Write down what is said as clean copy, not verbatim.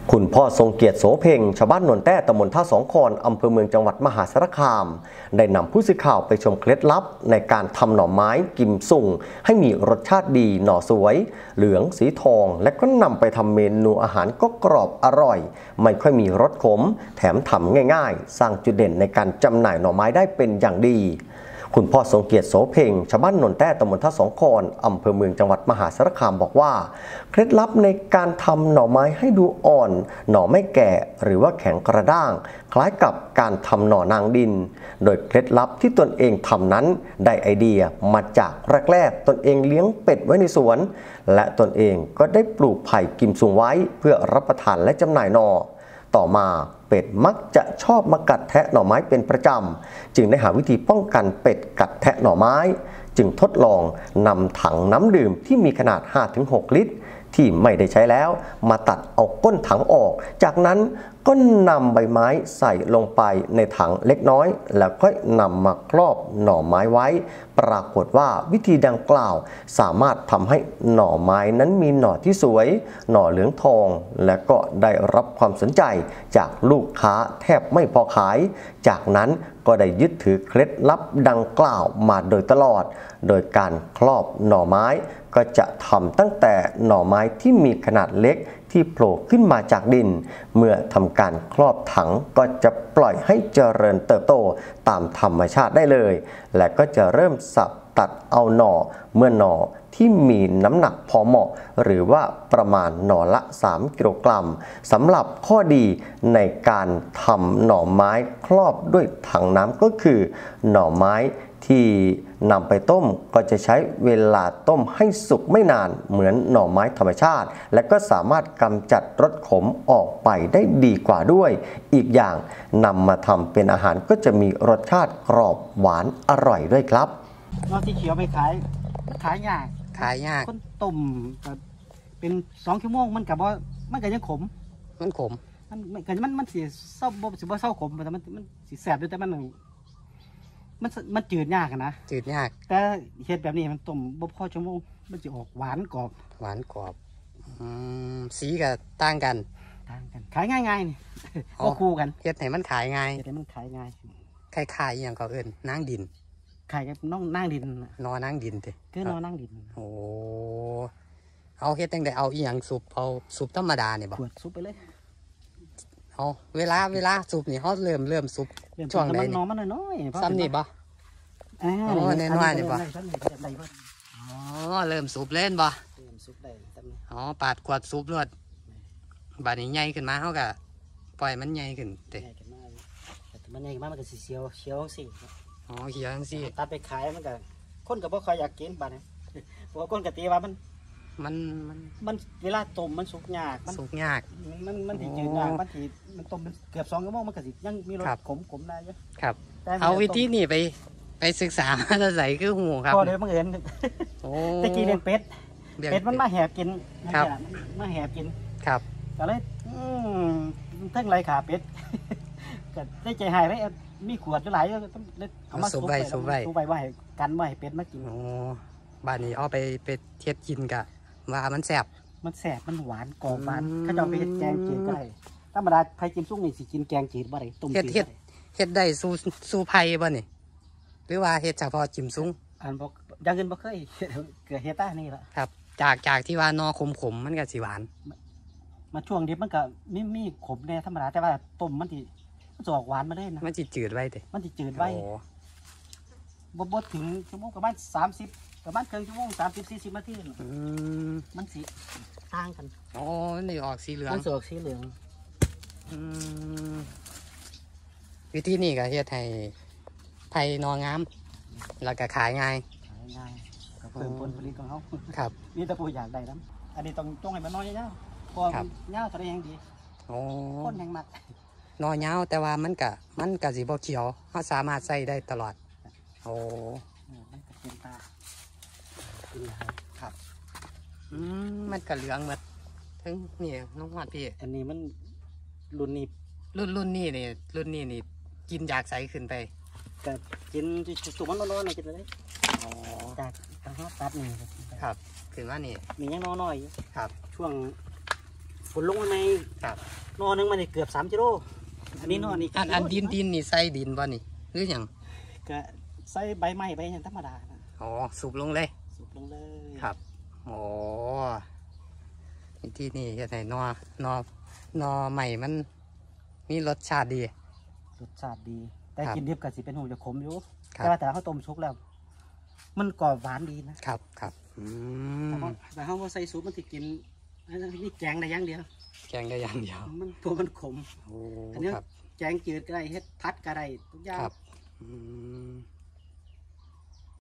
คุณพ่อทรงเกียรติโสเพ่งชาวบ้านนนแต้ตำบลท่าสองคอนอำเภอเมืองจังหวัดมหาสารคามได้นำผู้สื่อข่าวไปชมเคล็ดลับในการทำหน่อไม้กิมซุ่งให้มีรสชาติดีหน่อสวยเหลืองสีทองและก็นำไปทำเมนูอาหารก็กรอบอร่อยไม่ค่อยมีรสขมแถมทำง่ายๆสร้างจุดเด่นในการจำหน่ายหน่อไม้ได้เป็นอย่างดีคุณพ่อทรงเกียรติโสเพ่งชาวบ้านนนแต้ตำบลท่าสองคอนอำเภอเมืองจังหวัดมหาสารคามบอกว่าเคล็ดลับในการทำหน่อไม้ให้ดูอ่อนหน่อไม่แก่หรือว่าแข็งกระด้างคล้ายกับการทำหน่อนางดินโดยเคล็ดลับที่ตนเองทำนั้นได้ไอเดียมาจากแรกๆตนเองเลี้ยงเป็ดไว้ในสวนและตนเองก็ได้ปลูกไผ่กิมซุงไว้เพื่อรับประทานและจำหน่ายหน่อต่อมาเป็ดมักจะชอบมากัดแทะหน่อไม้เป็นประจำจึงได้หาวิธีป้องกันเป็ดกัดแทะหน่อไม้จึงทดลองนำถังน้ำดื่มที่มีขนาด 5-6 ลิตรที่ไม่ได้ใช้แล้วมาตัดเอาก้นถังออกจากนั้นก็นำใบไม้ใส่ลงไปในถังเล็กน้อยแล้วก็นำมาครอบหน่อไม้ไว้ปรากฏว่าวิธีดังกล่าวสามารถทำให้หน่อไม้นั้นมีหน่อที่สวยหน่อเหลืองทองและก็ได้รับความสนใจจากลูกค้าแทบไม่พอขายจากนั้นก็ได้ยึดถือเคล็ดลับดังกล่าวมาโดยตลอดโดยการครอบหน่อไม้ก็จะทำตั้งแต่หน่อไม้ที่มีขนาดเล็กที่โผล่ขึ้นมาจากดินเมื่อทำการครอบถังก็จะปล่อยให้เจริญเติบโตตามธรรมชาติได้เลยและก็จะเริ่มสับตัดเอาหน่อเมื่อหน่อที่มีน้ำหนักพอเหมาะหรือว่าประมาณหน่อละ3 กิโลกรัมสำหรับข้อดีในการทำหน่อไม้ครอบด้วยถังน้ำก็คือหน่อไม้ที่นำไปต้มก็จะใช้เวลาต้มให้สุกไม่นานเหมือนหน่อไม้ธรรมชาติและก็สามารถกำจัดรสขมออกไปได้ดีกว่าด้วยอีกอย่างนำมาทำเป็นอาหารก็จะมีรสชาติกรอบหวานอร่อยด้วยครับนอกที่เขียวไปขายยากคนต้มเป็น2 ชั่วโมงมันกับว่ามันก็ยังขมมันสีเศร้าบ่สิบ่เศร้าขมแต่มันสีแสบด้วยแต่มันจืดยากนะแต่เห็ดแบบนี้มันต้มบ่พอชั่วโมงมันจะออกหวานกรอบสีก็ต่างกันขายง่ายนี่ก็คู่กันเห็ดไหนมันขายง่ายคล้ายอย่างเขาเอิ้นนางดินขายกับน้องนางดินนอนางดินคือนอนางดินโอ้เอาเฮ็ดตั้งแต่เอาอีหยังซุปเอาซุปธรรมดาเนี่ยบ่ขวดซุปไปเลยเอาเวลาซุปนี่เขาเริ่มซุปช่วงไหนนี่มันน้อยซ้ำนี่บ่น้อยนี่บ่เริ่มซุปเล่นบ่อ๋อปาดขวดซุปรวดบาดนี้ใหญ่ขึ้นมาเขาก็ปล่อยมันใหญ่ขึ้นมันใหญ่มากมันก็สีเขียวสิอ๋อเขียวสิตัดไปขายมันก็คนก็บ่ค่อยอยากกินบาดนี้เพราะคนก็ตีว่ามันเวลาต้มมันสุกยากมันถี่จืดยากมันต้มเกือบ2 ชั่วโมงมันก็สิยังมีรสขมได้เยอะครับเอาวิธีนี่ไปศึกษามาจะใส่คือหูครับพอเลยบังเอิญตะกี้เลี้ยงเป็ดมันมาแหบกินมาแหบกินครับก็เลยทั้งไรขาเป็ดก็ได้ใจหายเลยมีขวดจะไหลเอามาสูบไปว่าให้กันว่าให้เป็ดมากินบ้านนี้เอาไปเทียบกินกะว่ามันแสบมันหวานกรอบหวานเขาจะเอาไปเฮ็ดแกงจืดก็ได้ธรรมดาไผ่กิมซุ่งนี่สิกินแกงจืดบ่ได้ต้มจืดเฮ็ดได้สู้ไผ่บ่นี่หรือว่าเฮ็ดเฉพาะจิมซุ่งบอกอย่างอื่นบ่เคยเกิดเฮ็ดได้นี่ละครับจากที่ว่านอขมมันก็สิหวานมาช่วงดิบมันก็มีขมแน่ธรรมดาแต่ว่าต้มมันสิจะออกหวานมาได้นะมันสิจืดไว้มันสิจืดไว้บ่ถึงชั่วโมงประมาณ30ประมาณครึ่งชั่วโมง30-40 นาทีมันสีต่างกันอ๋อนี่ออกสีเหลืองมันออกสีเหลืองวิธีนี้ก็เฮ็ดให้ไผ่นองามแล้วก็ขายง่ายก็เพิ่มผลผลิตของเขาครับนี่ตะปูอยากได้น้ำอันนี้ต้องให้มันน้อยเงี้ยพอเงี้ยจะได้ยังดีคนยังมักนอเงาแต่ว่ามันกะสีบ่เขียวเขาสามารถใส่ได้ตลอดมันกะเป็นตาครับมันกะเหลืองหมดทั้งนี่น้องหอดพี่อันนี้มันรุ่นนี้นี่กินอยากใสขึ้นไปกับกินสุกมันร้อนๆนี่กินได้จากทางตัดนี่ครับถึงว่านี่มียังน้อยครับช่วงฝนลงมาในครับนอนึงมันเกือบ3 กิโลอันนี้นอนี่อันดินนี่ใส่ดินบ่นี่หรือหยังก็ใส่ใบไม้ใบอย่างธรรมดานะอ๋อสูบลงเลยสูบลงเลยครับโอ้ที่นี่เฮ็ดให้นอใหม่มันมีรสชาติดีรสชาติดี แต่ครับกินดิบก็สิเป็นหูจะขมอยู่ครับแต่ว่าแต่เขาต้มชุกแล้ว มันกรอบหวานดีนะครับครับแต่เขาใส่ซุปมันสิกินอันนี้แกงได้อย่างเดียวแกงได้อย่างเดียวมันขมโอ้อันนี้ครับแกงจืดก็ได้เฮ็ดพัดก็ได้ทุกอย่างครับ